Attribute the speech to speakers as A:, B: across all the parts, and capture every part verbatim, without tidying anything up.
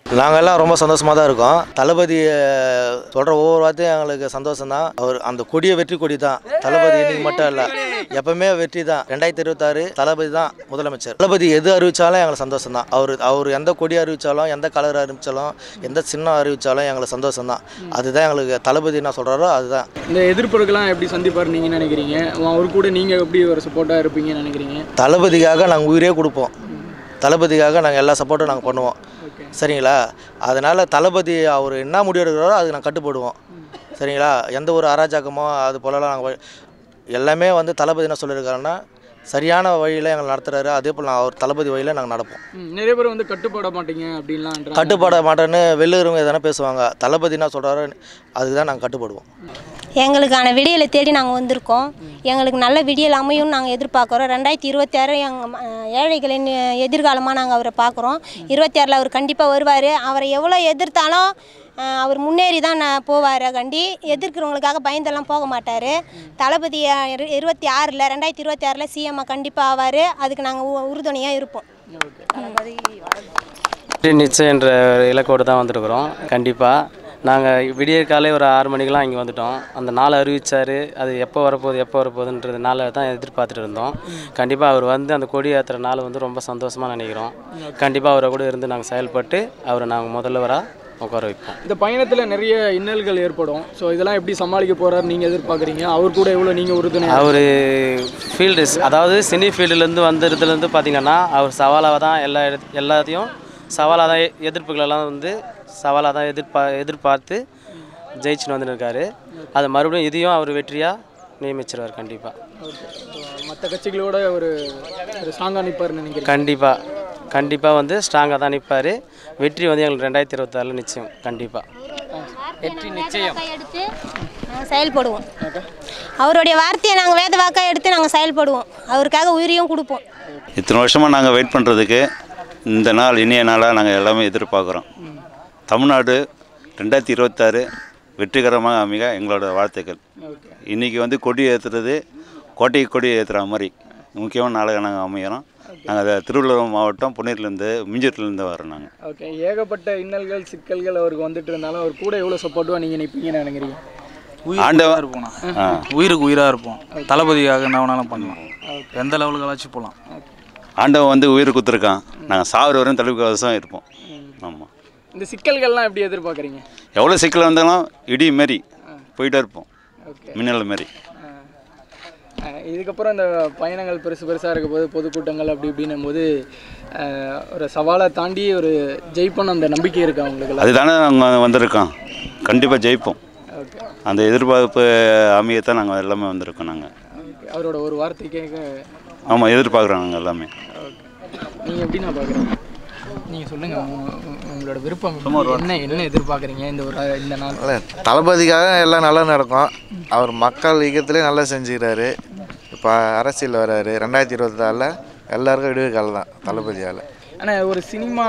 A: நாங்கள்லாம் ரொம்ப சந்தோஷமாக தான் இருக்கோம். தளபதி சொல்கிற ஒவ்வொரு வார்த்தையும் எங்களுக்கு சந்தோஷம் தான். அவர் அந்த கொடியை வெற்றி கொடி தான். தளபதி இன்னைக்கு மட்டும் இல்லை, எப்பவுமே வெற்றி தான். ரெண்டாயிரத்தி இருபத்தாறு தளபதி தான் முதலமைச்சர். தளபதி எது அறிவித்தாலும் எங்களுக்கு சந்தோஷம் தான். அவர் அவர் எந்த கொடி அறிவித்தாலும், எந்த கலர் அறிவித்தாலும், எந்த சின்னம் அறிவித்தாலும் எங்களுக்கு சந்தோஷம் தான். அதுதான் எங்களுக்கு தளபதி என்ன சொல்கிறாரோ அதுதான்.
B: இந்த எதிர்ப்புகள்லாம் எப்படி சந்திப்பார் நீங்கள் நினைக்கிறீங்க? அவர் கூட நீங்கள் எப்படி ஒரு சப்போர்ட்டாக இருப்பீங்கன்னு நினைக்கிறீங்க?
A: தளபதிக்காக நாங்கள் உயிரே கொடுப்போம். தளபதிக்காக நாங்கள் எல்லா சப்போர்ட்டும் நாங்கள் பண்ணுவோம். சரிங்களா? அதனால் தளபதி அவர் என்ன முடிவு எடுக்கிறாரோ அதுக்கு நாங்கள் கட்டுப்படுவோம். சரிங்களா? எந்த ஒரு அராஜகமோ அது போலலாம் நாங்கள் எல்லாமே வந்து தளபதி என்ன சொல்லியிருக்காருன்னா சரியான வழியில் எங்களை நடத்துகிறாரு. அதே போல் நான் அவர் தளபதி வழியில் நாங்கள் நடப்போம்.
B: நிறைய பேர் வந்து கட்டுப்பட மாட்டீங்க அப்படின்லாம்
A: கட்டுப்பட மாட்டேன்னு வெளியுறவங்க எதனா பேசுவாங்க. தளபதி என்ன சொல்கிறாரோ அதுக்கு தான் நாங்கள் கட்டுப்படுவோம்.
C: எங்களுக்கான விடியலை தேடி நாங்கள் வந்திருக்கோம். எங்களுக்கு நல்ல விடியல் அமையும் நாங்கள் எதிர்பார்க்குறோம். ரெண்டாயிரத்தி இருபத்தி ஆறு எங்கள் ஏழைகளின் எதிர்காலமாக நாங்கள் அவரை பார்க்குறோம். இருபத்தி ஆறில் அவர் கண்டிப்பாக வருவார். அவரை எவ்வளோ எதிர்த்தாலும் அவர் முன்னேறி தான் போவார். கண்டி எதிர்க்கிறவங்களுக்காக பயந்தெல்லாம் போக மாட்டார். தளபதி இருபத்தி ஆறில் ரெண்டாயிரத்தி இருபத்தி ஆறில் சிஎம்மாக கண்டிப்பாக ஆவார். அதுக்கு நாங்கள் உறுதுணையாக இருப்போம்.
D: நிச்சயம் என்ற இலக்கோடு தான் வந்திருக்கிறோம். கண்டிப்பாக நாங்கள் விடிய காலை ஒரு ஆறு மணிக்கெலாம் இங்கே வந்துவிட்டோம். அந்த நாள் அறிவித்தார். அது எப்போ வரப்போகுது எப்போ வரப்போகுதுன்றது நாளை தான் எதிர்பார்த்துட்டு இருந்தோம். கண்டிப்பாக அவர் வந்து அந்த கொடி ஏற்றுற நாள் வந்து ரொம்ப சந்தோஷமாக நினைக்கிறோம். கண்டிப்பாக அவரை கூட இருந்து நாங்கள் செயல்பட்டு அவரை நாங்கள் முதல்வராக உட்கார வைப்போம்.
B: இந்த பயணத்தில் நிறைய இன்னல்கள் ஏற்படும். ஸோ இதெல்லாம் எப்படி சமாளிக்க போகிறார் நீங்கள் எதிர்பார்க்குறீங்க? அவர் கூட எவ்வளோ நீங்கள் உறுதுணை?
D: அவர் ஃபீல்டு அதாவது சினி ஃபீல்டுலேருந்து வந்ததுலேருந்து பார்த்திங்கன்னா அவர் சவாலாக தான் எல்லா எல்லாத்தையும் சவாலாக தான் எதிர்ப்புகளெல்லாம் வந்து சவாலாக தான் எதிர்பா எதிர்பார்த்து ஜெயிச்சுன்னு வந்துருக்காரு. அது மறுபடியும் இதையும் அவர் வெற்றியாக நியமிச்சிருவார். கண்டிப்பாக
B: மற்ற கட்சிகளோட ஒரு ஸ்ட்ராங்காக நிற்பார்னு நினைக்கிறேன்.
D: கண்டிப்பாக கண்டிப்பாக வந்து ஸ்ட்ராங்காக தான் நிற்பார். வெற்றி வந்து எங்களுக்கு ரெண்டாயிரத்தி இருபத்தாறில் நிச்சயம். கண்டிப்பாக
B: வெற்றி நிச்சயம்
C: எடுத்து நாங்கள் செயல்படுவோம். அவருடைய வார்த்தையை நாங்கள் வேத வாக்காக எடுத்து நாங்கள் செயல்படுவோம். அவருக்காக உயிரையும் கொடுப்போம்.
E: இத்தனை வருஷமாக நாங்கள் வெயிட் பண்ணுறதுக்கு இந்த நாள் இனிய நாளாக நாங்கள் எல்லாமே எதிர்பார்க்குறோம். தமிழ்நாடு ரெண்டாயிரத்தி இருபத்தாறு வெற்றிகரமாக அமைக எங்களோட வாழ்த்துக்கள். இன்றைக்கி வந்து கொடி ஏற்றுறது கோட்டைக்கு கொடி ஏற்றுற மாதிரி முக்கியமான நாளாக நாங்கள் அமைகிறோம். நாங்கள் திருவள்ளூர் மாவட்டம் புனேர்லேருந்து மிஞ்சூர்லேருந்து வரோம். நாங்கள்
B: ஓகே. ஏகப்பட்ட இன்னல்கள் சிக்கல்கள் அவருக்கு வந்துட்டு இருந்தாலும் அவர் கூட எவ்வளோ சப்போர்ட்டாக நீங்கள் நிற்பீங்கன்னு நினைக்கிறீங்க?
F: ஆண்டவா இருப்போம். உயிருக்கு உயிராக இருப்போம். தளபதியாக என்ன வேணாலும் பண்ணலாம். எந்த லெவலுக்கு போகலாம்.
E: ஆண்டவன் வந்து உயிர் கொடுத்துருக்கான். நாங்கள் சாவர வரையும் தளபதி கவசம் இருப்போம். ஆமாம்.
B: இந்த சிக்கல்கள்லாம் எப்படி எதிர்பார்க்குறீங்க?
E: எவ்வளோ சிக்கல் வந்தாலும் இடி மாரி போயிட்டே இருப்போம். மின்னல் மாரி.
B: இதுக்கப்புறம் இந்த பயணங்கள் பெருசு பெருசாக இருக்க போது பொதுக்கூட்டங்கள் அப்படி இப்படின்னும் போது ஒரு சவாலை தாண்டி ஒரு ஜெயிப்போம் அந்த நம்பிக்கை இருக்கா உங்களுக்கு?
E: அதுதானே நாங்கள் வந்திருக்கோம். கண்டிப்பாக ஜெயிப்போம். அந்த எதிர்பார்ப்பு அமையத்தான் நாங்கள் எல்லாமே வந்திருக்கோம். நாங்கள்
B: அவரோட ஒரு வார்த்தை கேட்க
E: ஆமாம் எதிர்பார்க்குறோம் நாங்கள் எல்லாமே.
B: நீங்கள் எப்படி நான் பார்க்குறேன்? நீங்கள் சொல்லுங்கள் உங்களோட விருப்பம் என்ன என்ன எதிர்பார்க்குறீங்க இந்த ஒரு இந்த நாள்?
G: தளபதிக்காக எல்லாம் நல்லா நடக்கும். அவர் மக்கள் இயக்கத்திலே நல்லா செஞ்சுக்கிறாரு. இப்போ அரசியல் வர்றாரு. ரெண்டாயிரத்தி இருபத்தி நாலில் எல்லாருக்கும் விடுவு காலம் தான் தளபதியால்.
B: ஆனால் ஒரு சினிமா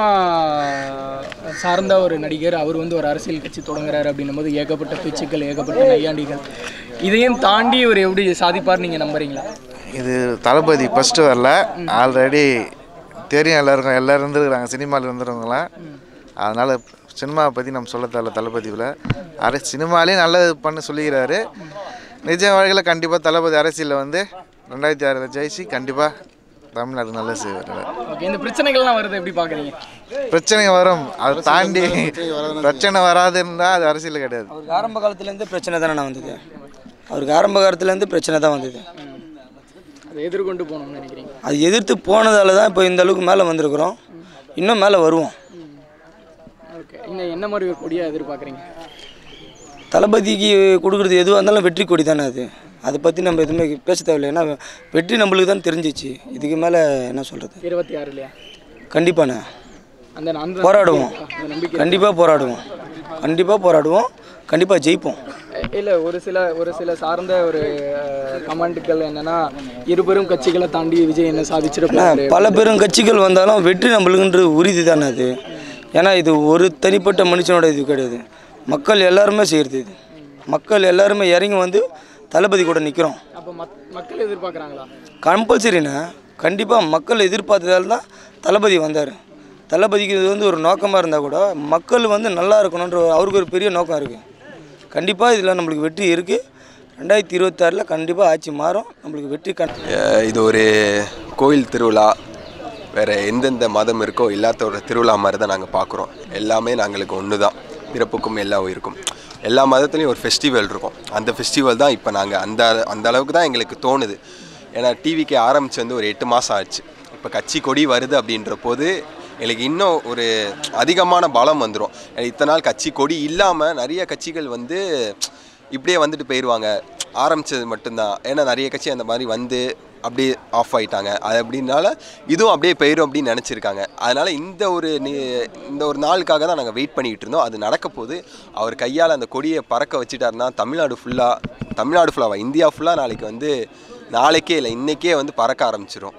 B: சார்ந்த ஒரு நடிகர் அவர் வந்து ஒரு அரசியல் கட்சி தொடங்குறாரு அப்படின்னும் போது ஏகப்பட்ட பேச்சுக்கள் ஏகப்பட்ட நையாண்டிகள் இதையும் தாண்டி ஒரு எப்படி சாதிப்பார் நீங்கள் நம்புறீங்களா?
G: இது தளபதி ஃபஸ்ட்டு வரல, ஆல்ரெடி தெரியும் எல்லாருக்கும். எல்லோரும் இருந்துருக்குறாங்க சினிமாவில் இருந்துருவங்களாம். அதனால் சினிமாவை பற்றி நம்ம சொல்ல தேவை. தளபதியில் அரை சினிமாலேயே நல்லது பண்ண சொல்லிக்கிறாரு. நிஜ வாழ்க்கையில் கண்டிப்பாக தளபதி அரசியலில் வந்து ரெண்டாயிரத்தி ஆறில் ஜெயிச்சு கண்டிப்பாக தமிழ்நாடு நல்லா செய்வார்.
B: இந்த பிரச்சனைகள்லாம் வருது எப்படி பார்க்குறீங்க?
G: பிரச்சனை வரும். அதை தாண்டி பிரச்சனை வராது இருந்தால் அது அரசியல் கிடையாது.
H: அவருக்கு ஆரம்ப காலத்துலேருந்து பிரச்சனை தானே வந்தது. அவருக்கு ஆரம்ப காலத்துலேருந்து பிரச்சனை தான் வந்தது.
B: அதை எதிர்கொண்டு போகணும்னு நினைக்கிறீங்க?
H: அது எதிர்த்து போனதால தான் இப்போ இந்த அளவுக்கு மேலே வந்திருக்கிறோம். இன்னும் மேலே வருவோம்.
B: ஓகே. இன்னும் என்ன மாதிரி ஒரு கொடியாக எதிர்பார்க்குறீங்க?
H: தளபதிக்கு கொடுக்குறது எதுவாக இருந்தாலும் வெற்றி கொடி தானே அது. அதை பற்றி நம்ம எதுவுமே பேச தேவையில்லை. ஏன்னா வெற்றி நம்மளுக்கு தான் தெரிஞ்சிச்சு. இதுக்கு மேலே என்ன சொல்கிறது?
B: இருபத்தி ஆறு இல்லையா?
H: கண்டிப்பாண்ணே
B: அந்த
H: போராடுவோம். கண்டிப்பாக போராடுவோம். கண்டிப்பாக போராடுவோம். கண்டிப்பாக ஜெயிப்போம்.
B: இல்லை ஒரு சில ஒரு சில சார்ந்த ஒரு கமெண்ட்டுகள் என்னென்னா இருபெரும் கட்சிகளை தாண்டி விஜய் என்ன சாதிச்சிருப்பாங்க.
H: பல பெரும் கட்சிகள் வந்தாலும் வெற்றி நம்மளுக்குன்ற உறுதி தானே அது. ஏன்னா இது ஒரு தனிப்பட்ட மனுஷனோட இது கிடையாது. மக்கள் எல்லாருமே செய்கிறது. இது மக்கள் எல்லாருமே இறங்கி வந்து தளபதி கூட நிற்கிறோம்.
B: அப்போ மக்கள் எதிர்பார்க்குறாங்களா?
H: கம்பல்சரிண்ணே. கண்டிப்பாக மக்கள் எதிர்பார்த்ததால் தான் தளபதி வந்தார். தளபதிக்கு இது வந்து ஒரு நோக்கமாக இருந்தால் கூட மக்கள் வந்து நல்லா இருக்கணுன்ற அவருக்கு ஒரு பெரிய நோக்கம் இருக்குது. கண்டிப்பாக இதில் நம்மளுக்கு வெற்றி இருக்குது. ரெண்டாயிரத்தி இருபத்தாறில் கண்டிப்பாக ஆட்சி மாறும், நம்மளுக்கு வெற்றி கண்
I: இது ஒரு கோயில் திருவிழா, வேறு எந்தெந்த மதம் இருக்கோ எல்லாத்தோட திருவிழா மாதிரி தான் நாங்கள் பார்க்குறோம். எல்லாமே நாங்களுக்கு ஒன்று தான், பிறப்புக்கும் எல்லா உயிருக்கும். எல்லா மதத்துலேயும் ஒரு ஃபெஸ்டிவல் இருக்கும். அந்த ஃபெஸ்டிவல் தான் இப்போ நாங்கள் அந்த அந்த அளவுக்கு தான் எங்களுக்கு தோணுது. ஏன்னா டிவிக்கு ஆரம்பித்து வந்து ஒரு எட்டு மாதம் ஆச்சு. இப்போ கட்சி கொடி வருது அப்படின்ற போது எங்களுக்கு இன்னும் ஒரு அதிகமான பலம் வந்துடும். இத்தனை நாள் கட்சி கொடி இல்லாமல் நிறைய கட்சிகள் வந்து இப்படியே வந்துட்டு போயிடுவாங்க, ஆரம்பித்தது மட்டும்தான். ஏன்னா நிறைய கட்சி அந்த மாதிரி வந்து அப்படியே ஆஃப் ஆகிட்டாங்க. அது அப்படின்னால இதுவும் அப்படியே போயிடும் அப்படின்னு நினச்சிருக்காங்க. அதனால் இந்த ஒரு இந்த ஒரு நாளுக்காக தான் நாங்கள் வெயிட் பண்ணிக்கிட்டு இருந்தோம். அது நடக்க போது அவர் கையால் அந்த கொடியை பறக்க வச்சுட்டாருன்னா தமிழ்நாடு ஃபுல்லாக தமிழ்நாடு ஃபுல்லாக இந்தியா ஃபுல்லாக நாளைக்கு வந்து நாளைக்கே இல்லை இன்றைக்கே வந்து பறக்க ஆரம்பிச்சிடும்.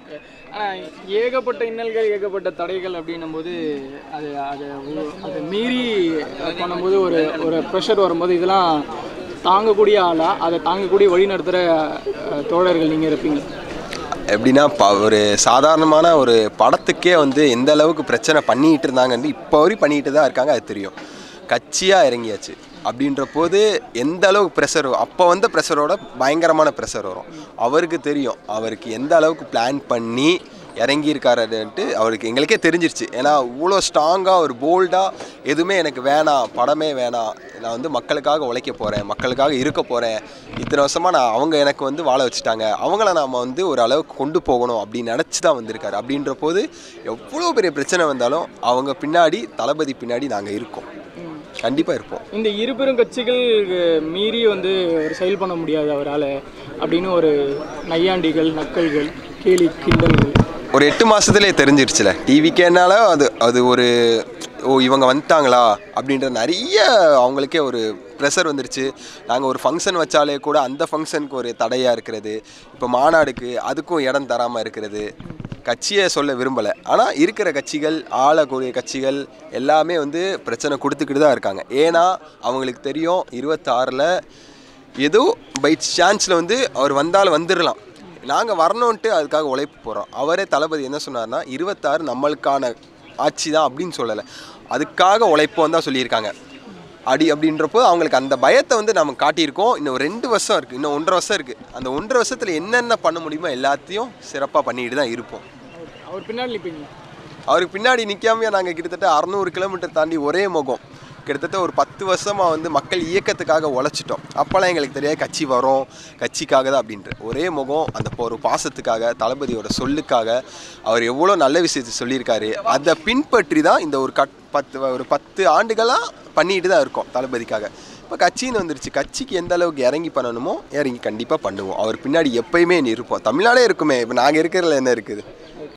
B: ஆனால் ஏகப்பட்ட இன்னல்கள் ஏகப்பட்ட தடைகள் அப்படின்னும் போது அது அதை அதை மீறி பண்ணும்போது ஒரு ஒரு ப்ரெஷர் வரும்போது இதெல்லாம் தாங்கக்கூடிய ஆளா, அதை தாங்கக்கூடிய வழி நடத்துகிற தோழர்கள் நீங்கள் இருப்பீங்க.
I: எப்படின்னா ப ஒரு சாதாரணமான ஒரு படத்துக்கே வந்து எந்த அளவுக்கு பிரச்சனை பண்ணிக்கிட்டு இருந்தாங்கன்னு இப்போ வரையும் பண்ணிக்கிட்டு தான் இருக்காங்க. அது தெரியும். கட்சியாக இறங்கியாச்சு அப்படின்ற போது எந்த அளவுக்கு ப்ரெஷர், அப்போ வந்த ப்ரெஷரோட பயங்கரமான ப்ரெஷர் வரும். அவருக்கு தெரியும் அவருக்கு எந்த அளவுக்கு பிளான் பண்ணி இறங்கியிருக்காருன்ட்டு அவருக்கு எங்களுக்கே தெரிஞ்சிருச்சு. ஏன்னா இவ்வளோ ஸ்ட்ராங்காக ஒரு போல்டாக எதுவுமே எனக்கு வேணாம், படமே வேணாம், நான் வந்து மக்களுக்காக உழைக்க போகிறேன், மக்களுக்காக இருக்க போகிறேன், இத்தனை வருஷமாக நான் அவங்க எனக்கு வந்து வாழ வச்சுட்டாங்க, அவங்கள நாம் வந்து ஒரு அளவுக்கு கொண்டு போகணும் அப்படின்னு நினச்சி தான் வந்திருக்காரு. அப்படின்ற போது எவ்வளோ பெரிய பிரச்சனை வந்தாலும் அவங்க பின்னாடி தளபதி பின்னாடி நாங்கள் இருக்கோம், கண்டிப்பாக இருப்போம்.
B: இந்த இருபெரும் கட்சிகள் மீறி வந்து ஒரு செயல் பண்ண முடியாது அவரால் அப்படின்னு ஒரு நையாண்டிகள், நக்கல்கள், கேலி கிண்டல்கள்
I: ஒரு எட்டு மாதத்துலேயே தெரிஞ்சிருச்சுல டிவிக்கேனால. அது அது ஒரு ஓ இவங்க வந்துட்டாங்களா அப்படின்ற நிறைய அவங்களுக்கே ஒரு ப்ரெஷர் வந்துருச்சு. நாங்கள் ஒரு ஃபங்க்ஷன் வச்சாலே கூட அந்த ஃபங்க்ஷனுக்கு ஒரு தடையாக இருக்கிறது, இப்போ மாநாடுக்கு அதுக்கும் இடம் தராமல் இருக்கிறது. கட்சியை சொல்ல விரும்பலை, ஆனால் இருக்கிற கட்சிகள், ஆளக்கூடிய கட்சிகள் எல்லாமே வந்து பிரச்சனை கொடுத்துக்கிட்டு தான் இருக்காங்க. ஏன்னா அவங்களுக்கு தெரியும் இருபத்தாறில் ஏதோ பை சான்ஸில் வந்து அவர் வந்தாலும் வந்துடலாம், நாங்கள் வரணுன்ட்டு அதுக்காக உழைப்பு போகிறோம். அவரே தளபதி என்ன சொன்னார்னா இருபத்தாறு நம்மளுக்கான ஆட்சி தான் அப்படின்னு சொல்லலை, அதுக்காக உழைப்போம் தான் சொல்லியிருக்காங்க. அடி அப்படின்றப்போ அவங்களுக்கு அந்த பயத்தை வந்து நம்ம காட்டியிருக்கோம். இன்னும் ரெண்டு வருஷம் இருக்குது, இன்னும் ஒன்றரை வருஷம் இருக்குது. அந்த ஒன்றரை வருஷத்தில் என்னென்ன பண்ண முடியுமோ எல்லாத்தையும் சிறப்பாக பண்ணிட்டு தான் இருப்போம்.
B: அவர் பின்னாடி நிற்பீங்க?
I: அவருக்கு பின்னாடி நிற்காமையா நாங்கள் கிட்டத்தட்ட அறநூறு கிலோமீட்டர் தாண்டி ஒரே முகம் கிட்டத்தட்ட ஒரு பத்து வருஷமாக வந்து மக்கள் இயக்கத்துக்காக உழைச்சிட்டோம். அப்போல்லாம் எங்களுக்கு தெரியாது கட்சி வரும், கட்சிக்காக தான் அப்படின்ட்டு. ஒரே முகம் அந்த ஒரு பாசத்துக்காக, தளபதியோட சொல்லுக்காக அவர் எவ்வளோ நல்ல விஷயத்தை சொல்லியிருக்காரு, அதை பின்பற்றி தான் இந்த ஒரு கட் பத்து ஒரு பத்து ஆண்டுகளாக பண்ணிட்டு தான் இருக்கோம் தளபதிக்காக. இப்போ கட்சின்னு வந்துருச்சு, கட்சிக்கு எந்த அளவுக்கு இறங்கி பண்ணணுமோ இறங்கி கண்டிப்பாக பண்ணுவோம். அவர் பின்னாடி எப்பயுமே இருப்போம். தமிழ்நாடே இருக்குமே, இப்போ நாங்கள் இருக்கிறதுல என்ன இருக்குது.